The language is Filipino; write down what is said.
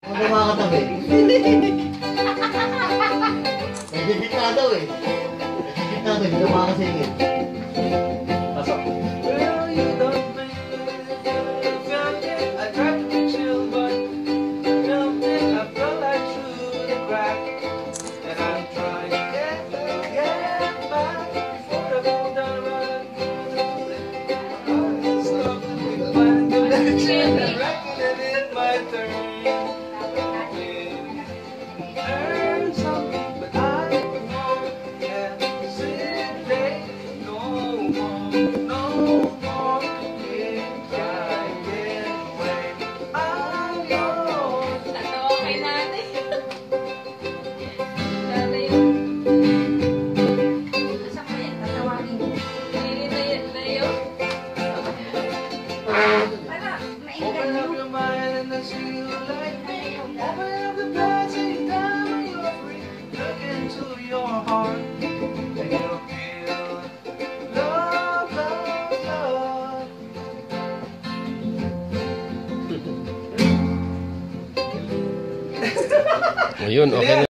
Huwag na makakatabi. Nagigit na daw eh. Nagigit na daw, hindi na makakasingit. Pasok. Well, you don't make me feel it. I tried to be chill, but nothing. I fell right through the crack. And I'm trying to get back before I go down right. I stop to be fine, good action. I reckon it is my turn. Learn something, but I won't hesitate no more, no more. If I get away, I'm yours. Tatawa kay nanay. Nanay yun. Asa ko yan? Tatawagin mo. Hindi na yun. Para, Open maingat up mo. your mind and I see you like me. Open up the past anytime when you're free. Look into your heart and you'll feel love, love, love. Ayun, okay na.